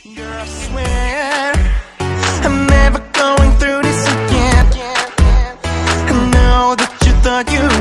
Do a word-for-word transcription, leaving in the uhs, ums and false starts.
Girl, I swear I'm never going through this again. I know that you thought you